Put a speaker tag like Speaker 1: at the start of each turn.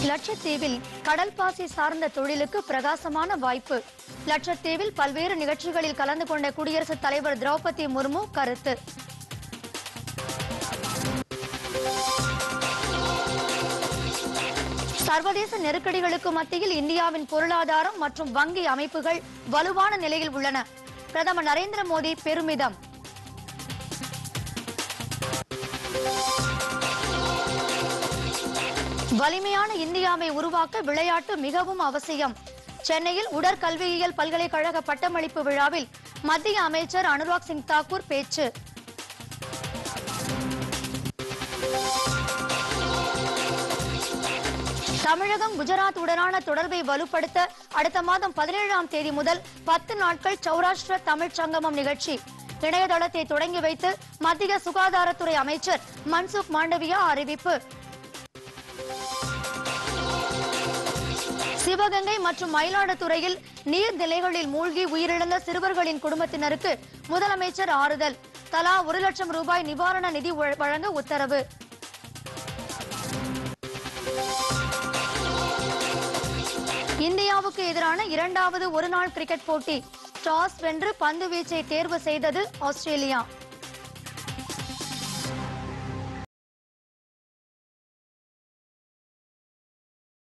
Speaker 1: லட்சத்தீவில் கடல் பாசி சார்ந்த தொழிலுக்கு பிரகாசமான வாய்ப்பு. லட்சத்தீவில் பல்வேறு நிகழ்ச்சிகளில் கலந்து கொண்ட குடியரசுத் தலைவர் திரௌபதி முர்மு கருத்து. சர்வதேச நெருக்கடிகளுக்கு மத்தியில் இந்தியாவின் பொருளாதாரம் மற்றும் வங்கி அமைப்புகள் வலுவான நிலையில் உள்ளன. பிரதமர் நரேந்திர மோடி பெருமிதம். வலிமையான இந்தியாவை உருவாக்க விளையாட்டு மிகவும் அவசியம். சென்னையில் உடற்கல்வியியல் பல்கலைக்கழக பட்டமளிப்பு விழாவில் மத்திய அமைச்சர் அனுராக் சிங் தாக்கூர் பேச்சு. தமிழகம் குஜராத் உடனான தொடர்பை வலுப்படுத்த அடுத்த மாதம் 17ஆம் தேதி முதல் 10 நாட்கள் சௌராஷ்டிர தமிழ் சங்கமம் நிகழ்ச்சி. இணையதளத்தை தொடங்கி வைத்து மத்திய சுகாதாரத்துறை அமைச்சர் மன்சுக் மாண்டவியா அறிவிப்பு. சிவகங்கை மற்றும் மயிலாடுதுறையில் நீர்நிலைகளில் மூழ்கி உயிரிழந்த சிறுவர்களின் குடும்பத்தினருக்கு முதலமைச்சர் ஆறுதல். தலா 1 லட்சம் ரூபாய் நிவாரண நிதி வழங்க உத்தரவு. இந்தியாவுக்கு எதிரான 2வது ஒருநாள் கிரிக்கெட் போட்டி. டாஸ் வென்று பந்து வீச்சை தேர்வு செய்தது ஆஸ்திரேலியா.